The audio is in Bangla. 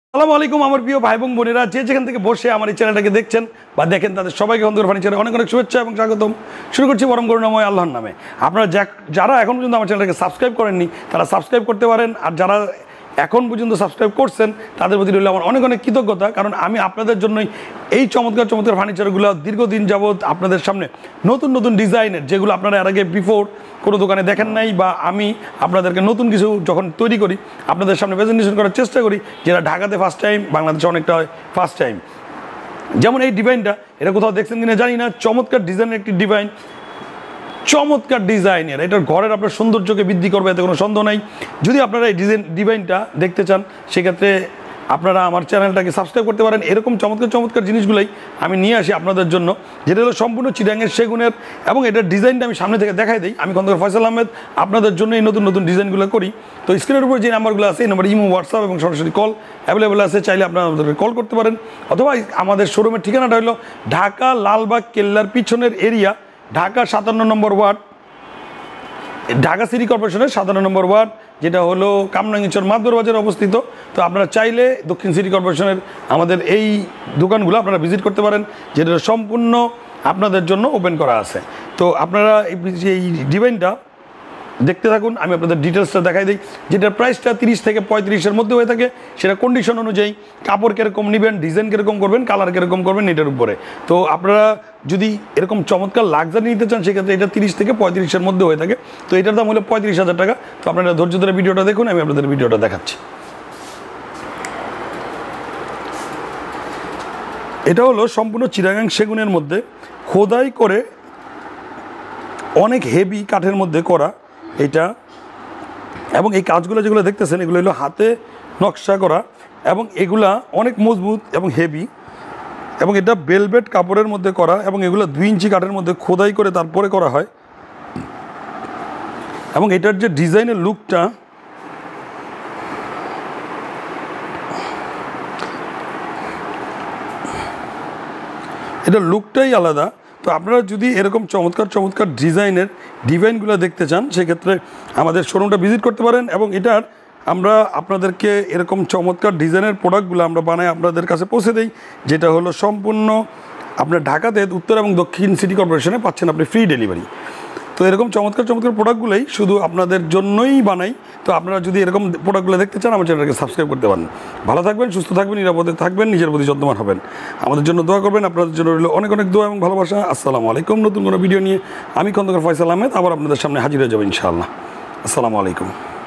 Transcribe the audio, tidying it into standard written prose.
আসসালামু আলাইকুম আমার প্রিয় ভাই এবং বোনেরা, যে যেখান থেকে বসে আমার এই চ্যানেলটাকে দেখছেন বা দেখেন তাদের সবাইকে খন্দকার ফার্নিচারে অনেক অনেক শুভেচ্ছা এবং স্বাগতম। শুরু করছি পরম করুণাময় আল্লাহর নামে। আপনারা যারা এখন পর্যন্ত আমার চ্যানেলটাকে সাবস্ক্রাইব করেননি তারা সাবস্ক্রাইব করতে পারেন, আর যারা এখন পর্যন্ত সাবস্ক্রাইব করছেন তাদের প্রতি রইল আমার অনেক অনেক কৃতজ্ঞতা, কারণ আমি আপনাদের জন্যই এই চমৎকার চমৎকার ফার্নিচারগুলো দীর্ঘদিন যাবৎ আপনাদের সামনে নতুন নতুন ডিজাইনের, যেগুলো আপনারা এর আগে বিফোর কোনো দোকানে দেখেন নাই, বা আমি আপনাদেরকে নতুন কিছু যখন তৈরি করি আপনাদের সামনে প্রেজেন্টেশন করার চেষ্টা করি, যেটা ঢাকাতে ফার্স্ট টাইম, বাংলাদেশে অনেকটা ফার্স্ট টাইম। যেমন এই ডিজাইনটা, এটা কোথাও দেখছেন কিনা জানি না, চমৎকার ডিজাইনের একটি ডিজাইন, চমৎকার ডিজাইনের, এটার ঘরের আপনার সৌন্দর্যকে বৃদ্ধি করবে, এতে কোনো সন্দেহ নাই। যদি আপনারা এই ডিজাইনটা দেখতে চান সেক্ষেত্রে আপনারা আমার চ্যানেলটাকে সাবস্ক্রাইব করতে পারেন। এরকম চমৎকার চমৎকার জিনিসগুলোই আমি নিয়ে আসি আপনাদের জন্য, যেটা হলো সম্পূর্ণ চিটাঙের সেগুনের, এবং এটার ডিজাইনটা আমি সামনে থেকে দেখাই দিই। আমি খন্দকার ফয়সাল আহমেদ আপনাদের জন্য এই নতুন নতুন ডিজাইনগুলো করি। তো স্ক্রিনের উপর যে নাম্বারগুলো আছে এই নাম্বার ইমো, হোয়াটসঅ্যাপ এবং সরাসরি কল অ্যাভেলেবেল আছে, চাইলে আপনারা আমাদেরকে কল করতে পারেন। অথবা আমাদের শোরুমের ঠিকানাটা হলো ঢাকা লালবাগ কেল্লার পিছনের area, Dhaka 57 number ward, Dhaka city কর্পোরেশনের 57 নম্বর ওয়ার্ড, যেটা হলো কামরাঙ্গীরচর মাদবর বাজারে অবস্থিত। তো আপনারা চাইলে দক্ষিণ সিটি কর্পোরেশনের আমাদের এই দোকানগুলো আপনারা ভিজিট করতে পারেন, যেটা সম্পূর্ণ আপনাদের জন্য ওপেন করা আছে। তো আপনারা এই ডিজাইনটা দেখতে থাকুন, আমি আপনাদের ডিটেলসটা দেখাই দিই। যেটার প্রাইসটা 30 থেকে 35-এর মধ্যে হয়ে থাকে, সেটা কন্ডিশন অনুযায়ী, কাপড় কীরকম নেবেন, ডিজাইন কীরকম করবেন, কালার কীরকম করবেন, এটার উপরে। তো আপনারা যদি এরকম চমৎকার লাক্সারি নিতে চান সেক্ষেত্রে এটা 30 থেকে 35-এর মধ্যে হয়ে থাকে। তো এটার দাম হলো 35,000 টাকা। তো আপনারা ধৈর্য ধরে ভিডিওটা দেখুন, আমি আপনাদের ভিডিওটা দেখাচ্ছি। এটা হলো সম্পূর্ণ চিটাগাং সেগুনের মধ্যে খোদাই করে অনেক হেভি কাঠের মধ্যে করা এটা, এবং এই কাজগুলো যেগুলো দেখতেছেন এগুলো হলো হাতে নকশা করা, এবং এগুলা অনেক মজবুত এবং হেভি, এবং এটা বেলভেট কাপড়ের মধ্যে করা, এবং এগুলো 2 ইঞ্চি কাঠের মধ্যে খোদাই করে তারপরে করা হয়। এবং এটার যে ডিজাইনের লুকটা, এটার লুকটাই আলাদা। তো আপনারা যদি এরকম চমৎকার চমৎকার ডিজাইনগুলো দেখতে চান সেক্ষেত্রে আমাদের শোরুমটা ভিজিট করতে পারেন। এবং এটার আমরা আপনাদেরকে এরকম চমৎকার ডিজাইনের প্রোডাক্টগুলো আমরা বানাই আপনাদের কাছে পৌঁছে দিই, যেটা হলো সম্পূর্ণ আপনার ঢাকাতে উত্তর এবং দক্ষিণ সিটি কর্পোরেশনে পাচ্ছেন আপনি ফ্রি ডেলিভারি। তো এরকম চমৎকার চমৎকার প্রোডাক্টগুলোই শুধু আপনাদের জন্যই বানাই। তো আপনারা যদি এরকম প্রোডাক্টগুলো দেখতে চান আমার চ্যানেলকে সাবস্ক্রাইব করতে পারেন। ভালো থাকবেন, সুস্থ থাকবেন, নিরাপদে থাকবেন, নিজের প্রতি যত্নবান হবেন, আমাদের জন্য দোয়া করবেন। আপনাদের জন্য রইল অনেক অনেক দোয়া এবং ভালোবাসা। আসসালামু আলাইকুম। নতুন কোনো ভিডিও নিয়ে আমি খন্দকার ফয়সাল আহমেদ আবার আপনাদের সামনে হাজির হয়ে যাবো ইনশাআল্লাহ। আসসালামু আলাইকুম।